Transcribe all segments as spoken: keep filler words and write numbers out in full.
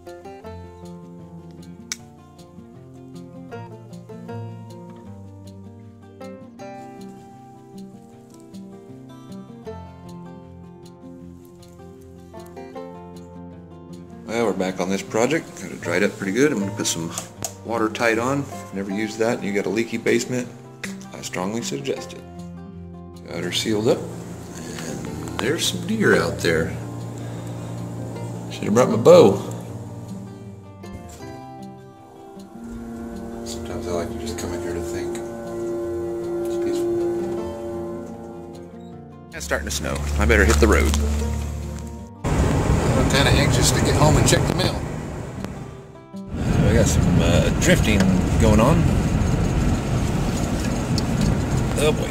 Well, we're back on this project. Got it dried up pretty good. I'm going to put some watertight on. Never used that and you got a leaky basement, I strongly suggest it. Got her sealed up. And there's some deer out there. Should have brought my bow. Sometimes I like to just come in here to think. It's peaceful. It's starting to snow. I better hit the road. I'm kind of anxious to get home and check the mail. Uh, I got some uh, drifting going on. Oh boy.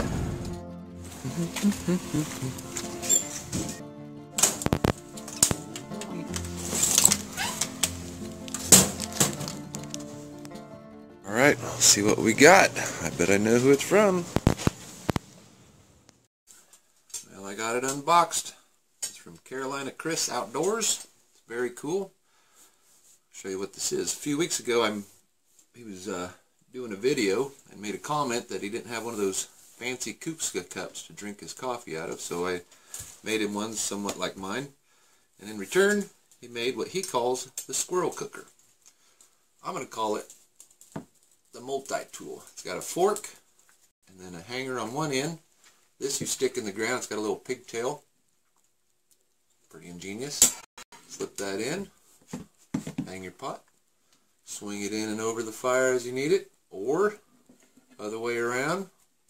Alright, let's see what we got. I bet I know who it's from. Well, I got it unboxed. It's from Carolina Chris Outdoors. It's very cool. I'll show you what this is. A few weeks ago, I'm he was uh, doing a video and made a comment that he didn't have one of those fancy kuksa cups to drink his coffee out of, so I made him one somewhat like mine. And in return, he made what he calls the Squirrel Cooker. I'm going to call it the multi-tool. It's got a fork and then a hanger on one end. This you stick in the ground. It's got a little pigtail. Pretty ingenious. Slip that in, hang your pot, swing it in and over the fire as you need it, or other way around,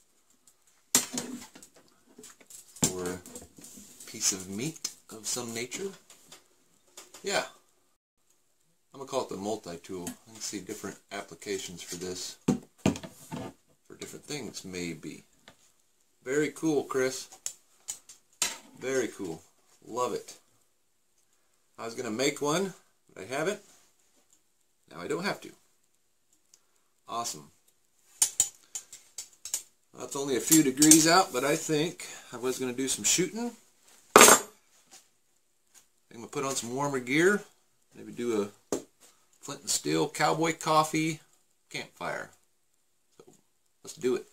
or a piece of meat of some nature. Yeah, I'm going to call it the multi-tool. I can see different applications for this, for different things maybe. Very cool, Chris. Very cool. Love it. I was going to make one, but I haven't. Now I don't have to. Awesome. Well, it's only a few degrees out, but I think I was going to do some shooting. I'm going to put on some warmer gear. Maybe do a flint and steel cowboy coffee campfire. So let's do it.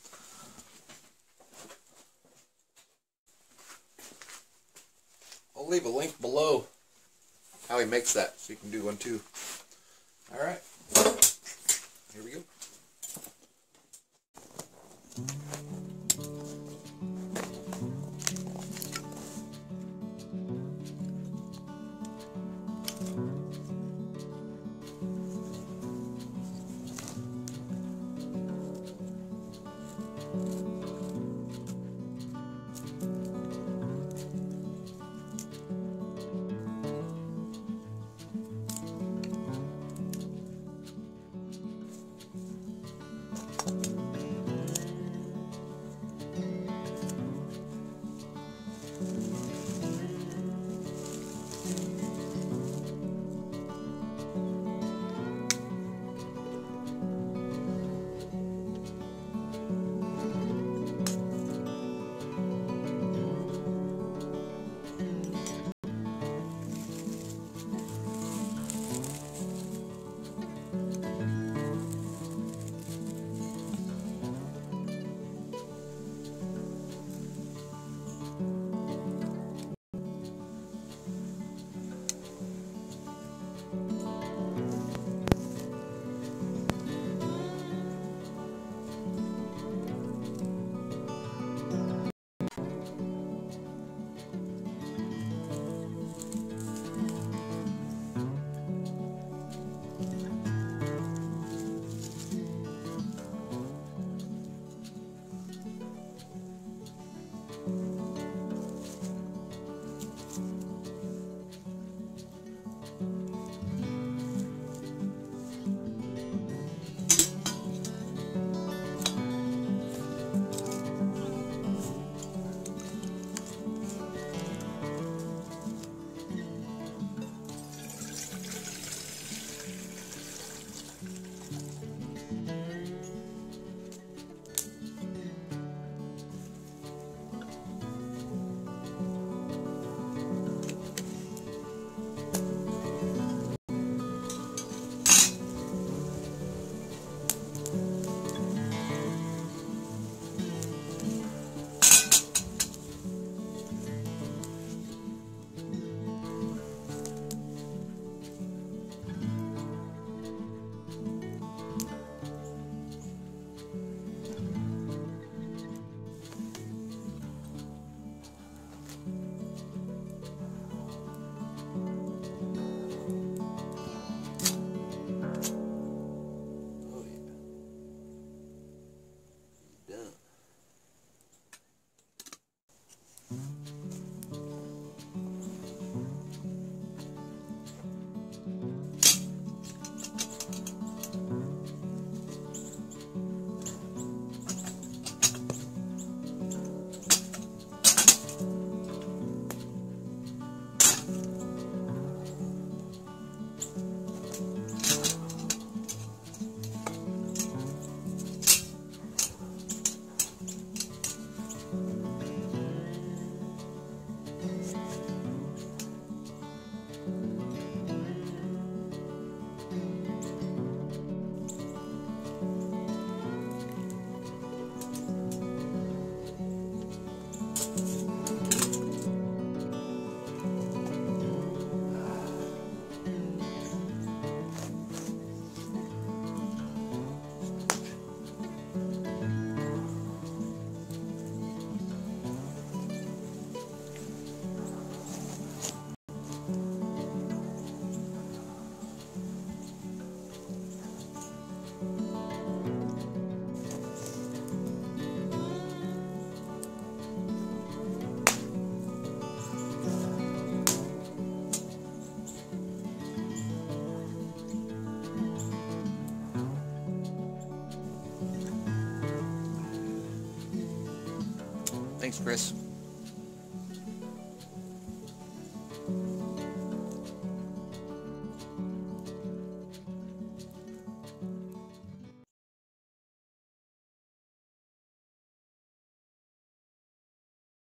I'll leave a link below how he makes that so you can do one too. Alright, here we go. Thanks, Chris.